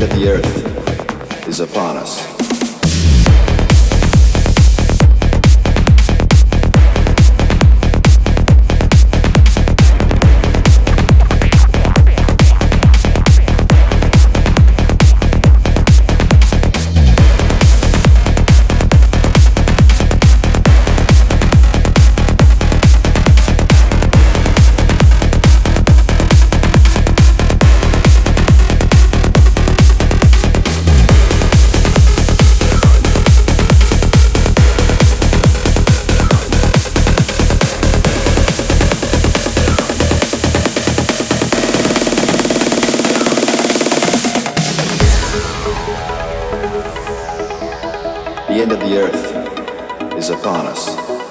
end of the earth is upon us. The end of the earth is upon us.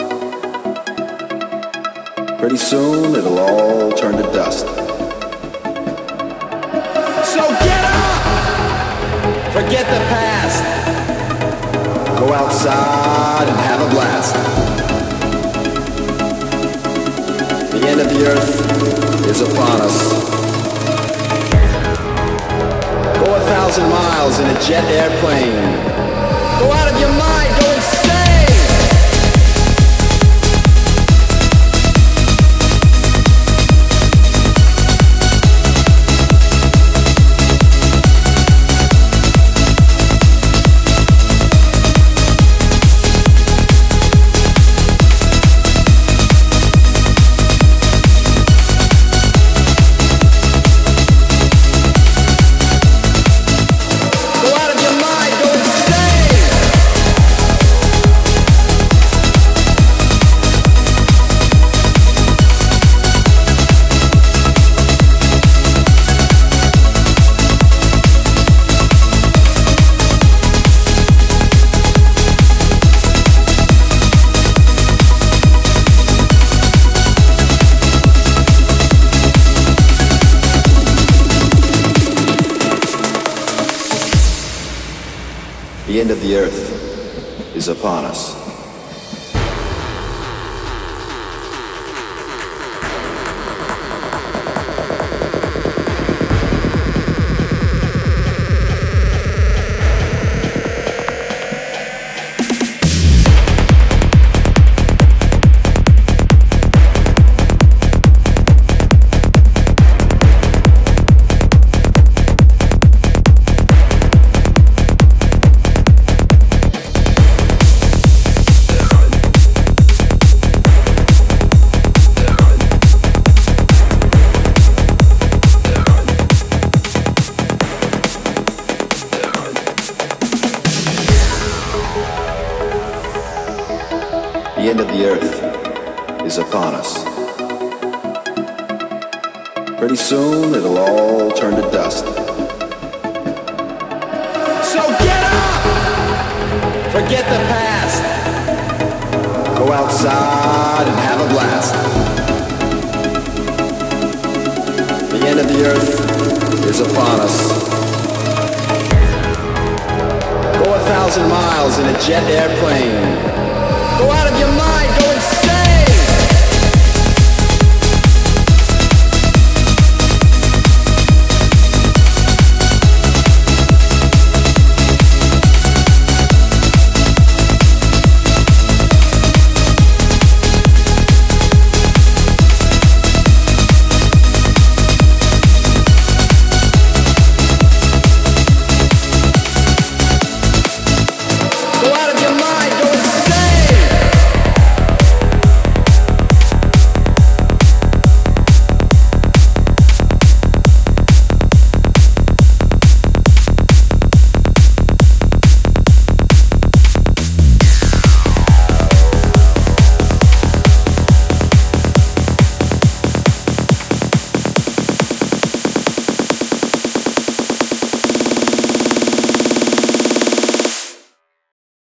Pretty soon it'll all turn to dust. So get up! Forget the past. Go outside and have a blast. The end of the earth is upon us. Go 1,000 miles in a jet airplane. Go out of your mind, go insane! The end of the earth is upon us. The end of the earth is upon us. Pretty soon it'll all turn to dust. So get up! Forget the past. Go outside and have a blast. The end of the earth is upon us. Go 1,000 miles in a jet airplane.